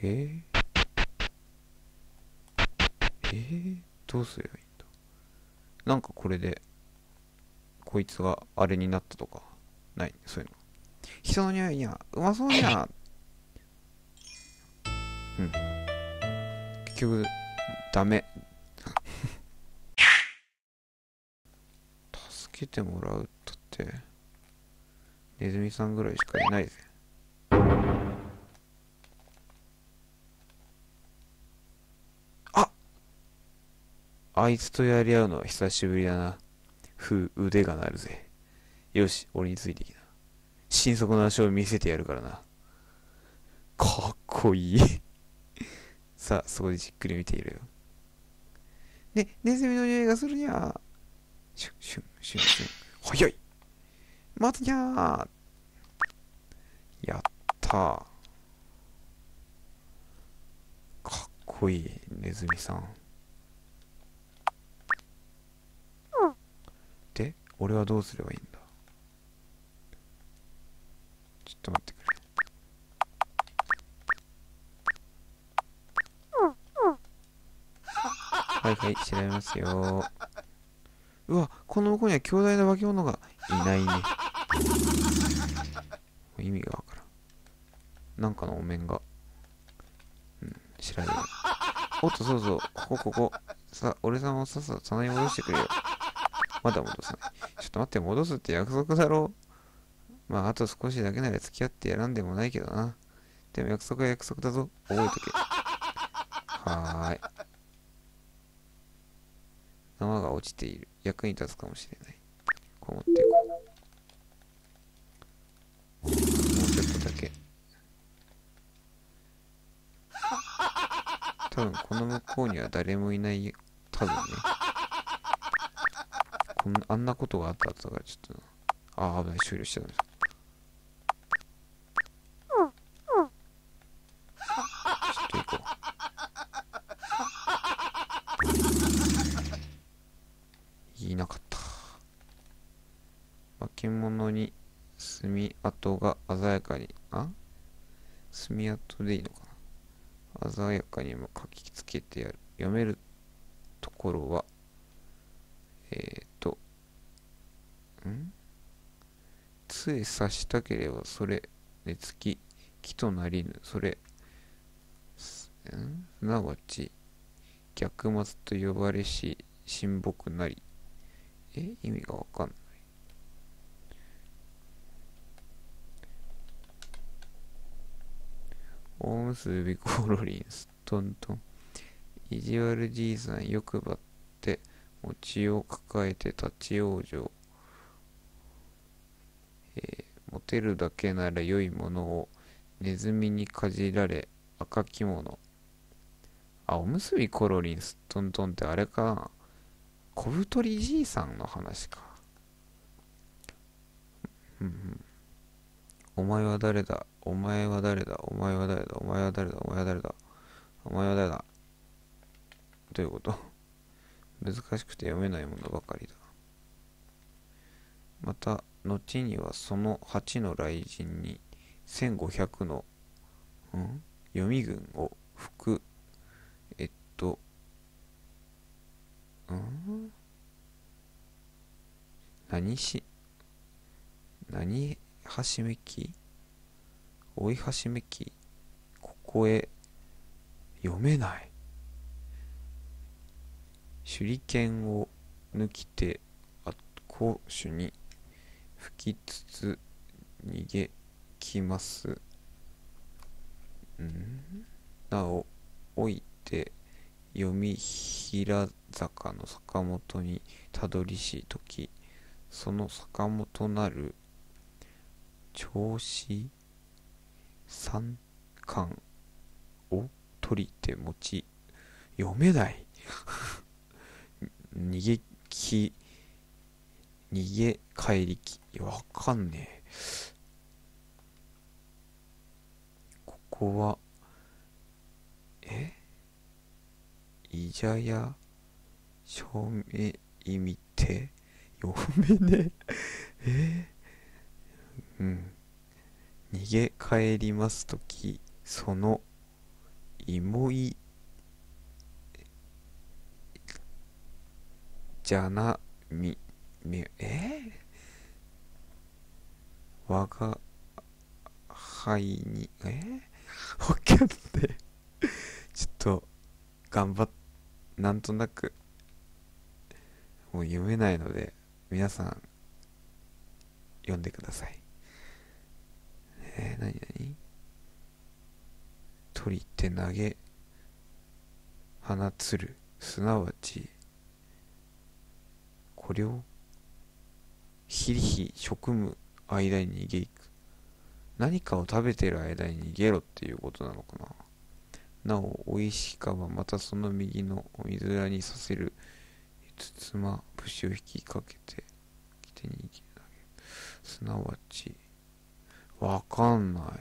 えどうすればいいんだ。なんかこれで、こいつがあれになったとか、ない、そういうの。人の匂いにゃ、うまそうにゃ。うん。結局、ダメ。助けてもらうったって、ネズミさんぐらいしかいないぜ。あ、あいつとやり合うのは久しぶりだな。腕が鳴るぜ。よし、俺についてきな。神速の足を見せてやるからな。かっこいい。さあ、そこでじっくり見ているよ。ね、ネズミの匂いがするにゃ。シュンシュンシュンシュン。早い。待つにゃー。やったー。かっこいい、ネズミさん。で、俺はどうすればいいんだ。ちょっと待ってくれ。はいはい、調べますよ。うわ、この向こうには強大な化け物がいないね。意味がわからん。なんかのお面が。調べる。おっと、そうそう、ここ。さあ、俺さんをさっさと棚に戻してくれよ。まだ戻さない。ちょっと待って、戻すって約束だろう。まあ、あと少しだけなら付き合ってやらんでもないけどな。でも約束は約束だぞ。覚えとけ。はーい。縄が落ちている。役に立つかもしれない。こう持っていこう。もうちょっとだけ。多分この向こうには誰もいないよ。多分ね。あんなことがあった後だからちょっと。ああ、危ない。終了しちゃダメだ。ちょっと行こう。いなかった。化け物に墨跡が鮮やかに、墨跡でいいのかな。鮮やかにも書きつけてやる。読めるところは、えーと、ん杖刺したければそれ、根付き、木となりぬ、それ、すなわち、逆末と呼ばれし、親睦なり。意味がわかんない。大結びコロリンストントン。意地悪じいさん欲張って餅を抱えて立ち往生。持てるだけなら良いものをネズミにかじられ赤き物。おむすびコロリンすっとんとんってあれかな。小太りじいさんの話か。うんうん。お前は誰だ、お前は誰だ、お前は誰だ、お前は誰だ、お前は誰だ、お前は誰だ。どういうこと。難しくて読めないものばかりだ。また、後にはその8の雷神に1500の、読み軍を吹く、えっと、ん何し、何はしめき追いはしめきここへ読めない。手裏剣を抜きて、攻守に吹きつつ逃げきます。なお、おいて読み平坂の坂本にたどりしとき、その坂本なる調子三冠を取りて持ち、読めない。逃げき、逃げ帰りき。わかんねえ。ここは、えいじゃや、正面意味て、読めねえ。うん。逃げ帰りますとき、その芋いじゃなみみ我が輩にわかんないちょっと頑張っなんとなくもう読めないので皆さん読んでください。何鳥って投げ放つる、すなわちこれをひりひ職務間に逃げ行く。何かを食べてる間に逃げろっていうことなのかな。なおおいしかばまたその右のお水裏にさせるつつま節を引きかけて手に投げる、すなわちわかんない。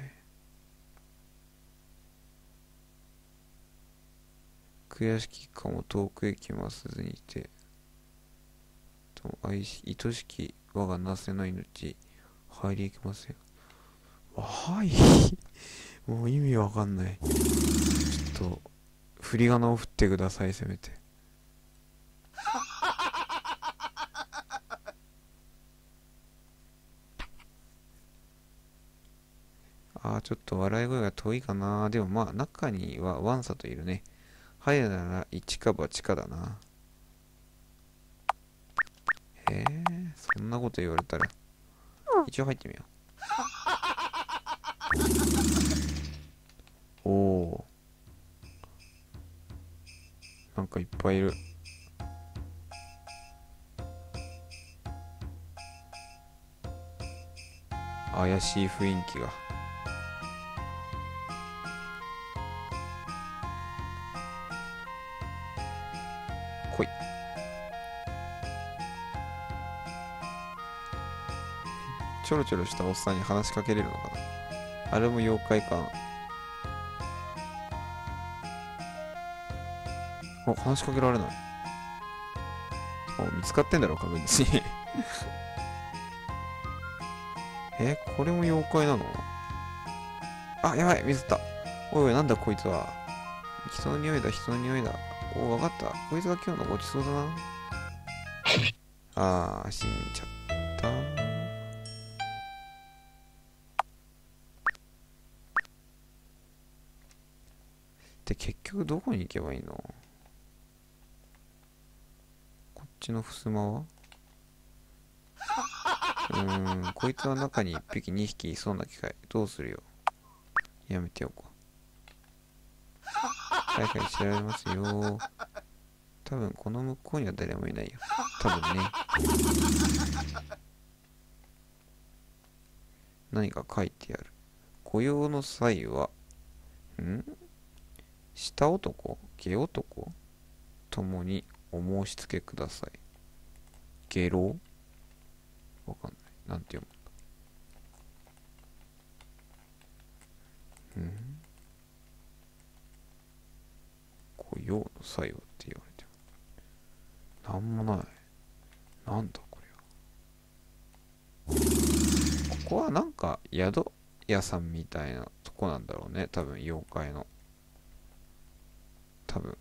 悔しきかも遠くへ来ますずにてと愛ししき我がなせの命入り行きません。はいもう意味わかんない。ちょっと振り仮名を振ってください、せめて。ちょっと笑い声が遠いかな。でもまあ中にはワンサといるね。はいなら一か八かだな。そんなこと言われたら一応入ってみよう。おお、なんかいっぱいいる。怪しい雰囲気が。来い。ちょろちょろしたおっさんに話しかけれるのかな。あれも妖怪か。話しかけられない。見つかってんだろ確実にこれも妖怪なの。やばい、ミスった。おいおい、なんだこいつは。人の匂いだ、人の匂いだ。わかった。こいつが今日のごちそうだな。死んじゃった。で、結局どこに行けばいいの？こっちの襖はこいつは中に1匹2匹いそうな機械。どうするよ。やめておこう。はいはい、調べますよ。多分この向こうには誰もいないよ。多分ね。何か書いてある。雇用の際は、下男下男ともにお申し付けください。下郎わかんない。なんて読むん雇用の際はって言われても。なんもない。なんだこれは。ここはなんか宿屋さんみたいなとこなんだろうね。多分妖怪の。多分。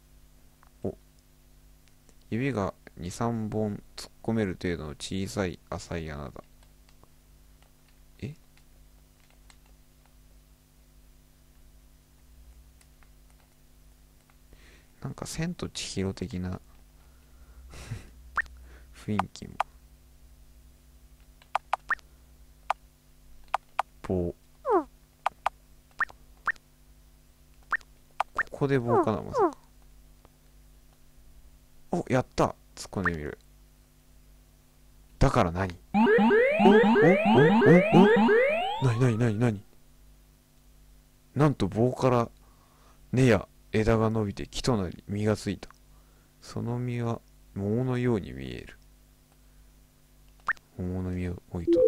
指が2、3本突っ込める程度の小さい浅い穴だ。なんか千と千尋的な雰囲気も。棒。ここで棒かな、まさか。やった。突っ込んでみる。だから何？何なんと棒から根や枝が伸びて木となり実がついた。その実は桃のように見える。桃の実を置いとった。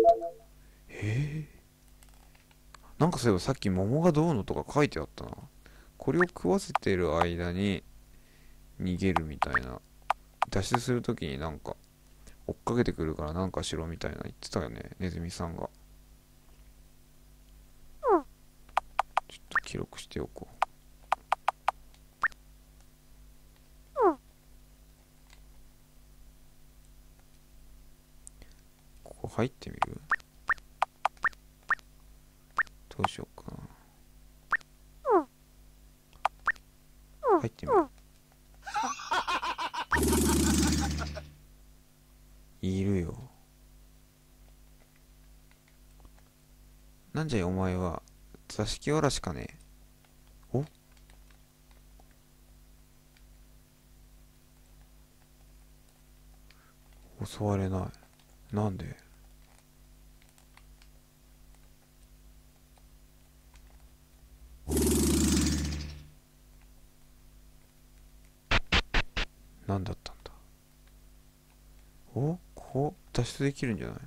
なんかそういえばさっき桃がどうのとか書いてあったな。これを食わせてる間に逃げるみたいな。脱出するときになんか追っかけてくるからなんかしろみたいな言ってたよね、ネズミさんが。ちょっと記録しておこう。 入ってみる？どうしようかな。入ってみる。いるよ。なんじゃいお前は。座敷わらしかね？お、襲われない。なんで？なんだったんだ。脱出できるんじゃない？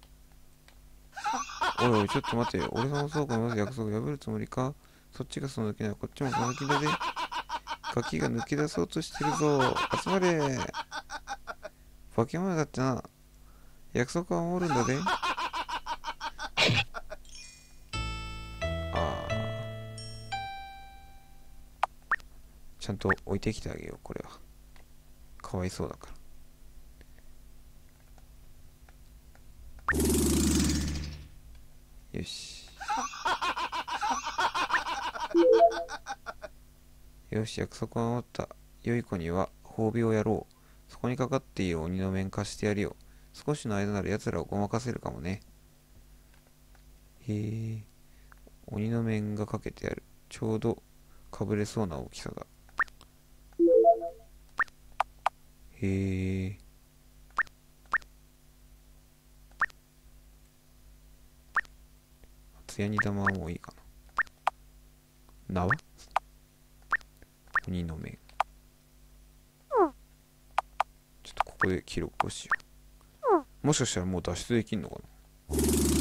おいおい、ちょっと待て。俺様倉庫のまず約束破るつもりか？そっちがその気ならこっちもその気だぜ。ガキが抜け出そうとしてるぞ。集まれ。化け物だってな。約束は守るんだぜ。ああ、ちゃんと置いてきてあげよう、これは。かわいそうだから。よし。よし、約束は守った。良い子には褒美をやろう。そこにかかっている鬼の面貸してやるよ。少しの間なら奴らをごまかせるかもね。へえ、鬼の面がかけてある。ちょうどかぶれそうな大きさだ。へえ、つやに玉はもういいかな。縄鬼の面。ちょっとここで記録をしよう。もしかしたらもう脱出できんのかな。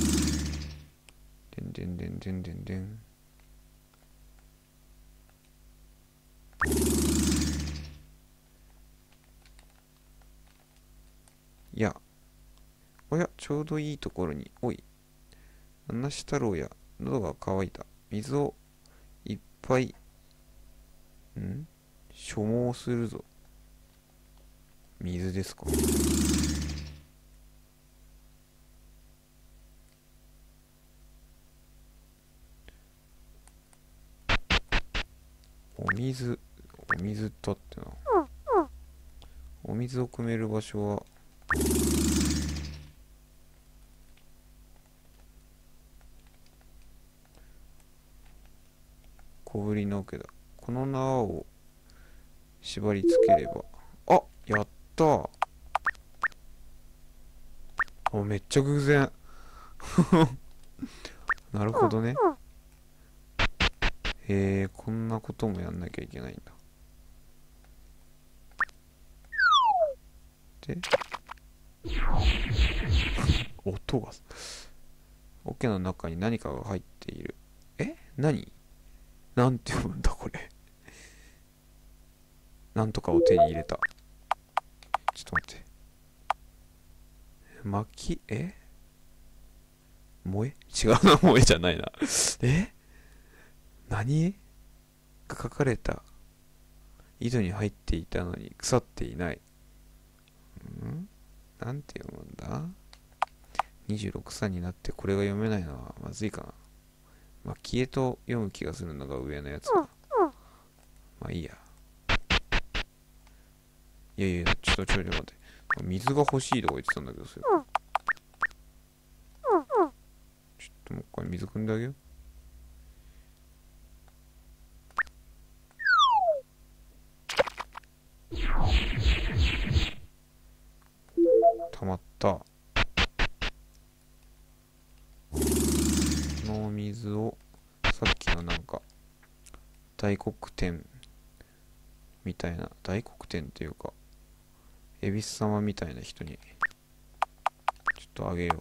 でんでんでんでんでんでん。いや、おや、ちょうどいいところに。おい、七種太郎や、喉が渇いた。水をいっぱい、所望するぞ。水ですか？お水、お水だってな。お水を汲める場所は、小ぶりの桶だ。この縄を縛り付ければ。あ、やったー。あ、めっちゃ偶然。なるほどね。へえ、こんなこともやんなきゃいけないんだ。で、音が、桶の中に何かが入っている。何？なんて読むんだこれ。なんとかを手に入れた。ちょっと待って。薪、燃え違うな、燃えじゃないな。何が書かれた？井戸に入っていたのに腐っていない。んなんて読むんだ？ 26 歳になってこれが読めないのはまずいかな。消えと読む気がするのが上のやつだ。まあいいや。いやいや、ちょっと待って。水が欲しいとか言ってたんだけど、それ。ちょっともう一回水汲んであげよう。溜まった。この水をさっきのなんか大黒天みたいな、大黒天っていうか恵比寿様みたいな人にちょっとあげよ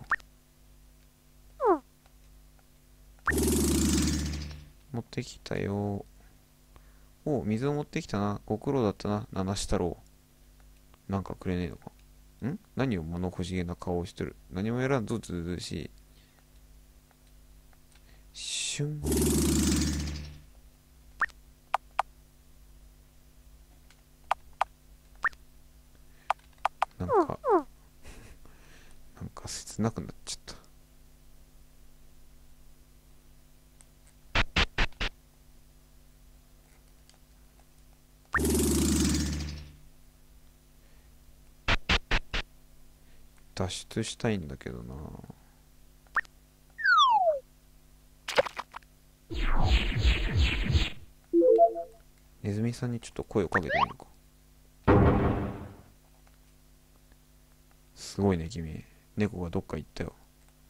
う。持ってきたよ。お、水を持ってきたな。ご苦労だったな、七種太郎。なんかくれねえのか？何を物欲しげな顔をしてる。何もやらんぞ、ずうずうしい。しゅん。なんか、なんか切せなくなっちゃった。脱出したいんだけどな。ネズミさんにちょっと声をかけてみるか。すごいね君。猫がどっか行ったよ。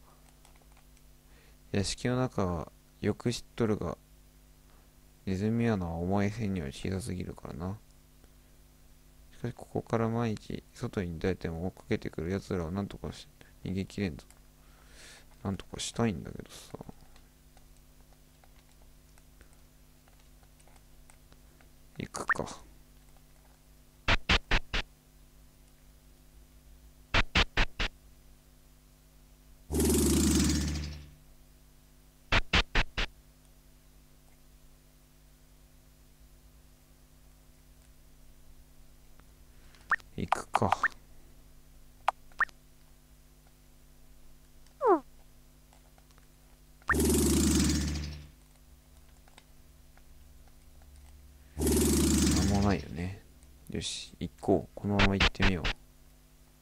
屋敷の中はよく知っとるが、ネズミ穴はお前線には小さすぎるからな。しかしここから毎日外に出ても追っかけてくる奴らをなんとかし逃げきれんぞ。なんとかしたいんだけどさ。行くか。行くか。なんもないよね。よし、行こう。このまま行ってみよう。